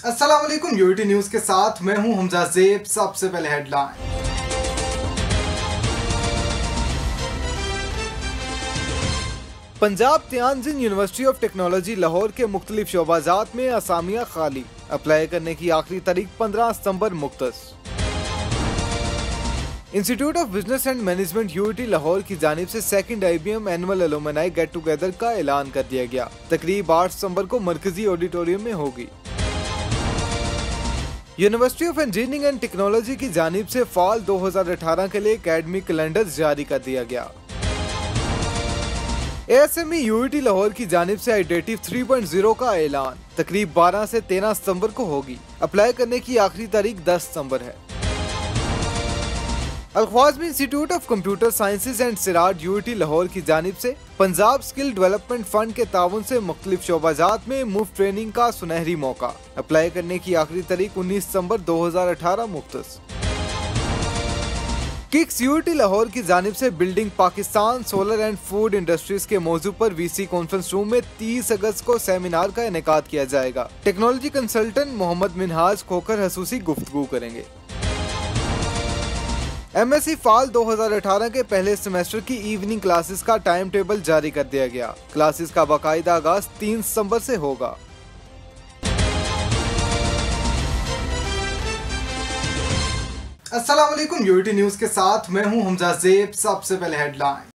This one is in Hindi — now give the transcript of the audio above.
अस्सलाम वालेकुम। यूटी न्यूज के साथ मैं हूं हमजा ज़ेब। सबसे पहले headline. Punjab Tianjin university of technology Lahore के मुख्तलिफ शोबाजात में असामियाँ खाली। अप्लाई करने की आखिरी तारीख 15 सितंबर मुख्तस। Institute of business and management UT Lahore की जानिब से second IBM annual alumni get together का ऐलान कर दिया गया। तकरीब 8 सितंबर को मरकजी ऑडिटोरियम में होगी। University of engineering and technology की जानिब से फॉल 2018 के लिए एकेडमिक कैलेंडर जारी कर दिया गया। ASME यूटी लाहौर की जानिब से आइडेटिव 3.0 का ऐलान तकरीब 12 से 13 सितंबर को होगी। अप्लाई करने की आखिरी तारीख 10 सितंबर है। Al-Khwarizmi institute of computer sciences and सिराज यूटी लाहौर की जानिब से पंजाब स्किल डेवलपमेंट फंड के ताउन से मुख्तलिफ शोबाजात में मुफ्त ट्रेनिंग का सुनहरी मौका। अप्लाई करने की आखिरी तारीख 19 सितंबर 2018 मुख्तस। किक्स यूटी लाहौर की जानिब से building Pakistan solar and food industries के मौजू पर VC कॉन्फ्रेंस रूम में 30 अगस्त को सेमिनार का इनेकाद किया जाएगा। टेक्नोलॉजी कंसल्टेंट मोहम्मद मिनहाज खोखर हसूसी गुफ्तगू करेंगे। MSc फाल 2018 के पहले सेमेस्टर की इवनिंग क्लासेस का टाइम टेबल जारी कर दिया गया। क्लासेस का बाकायदा आगाज 3 सितंबर से होगा। अस्सलाम वालेकुम। यूटी न्यूज के साथ मैं हूं हमजा ज़ेब। सबसे पहले हेडलाइन।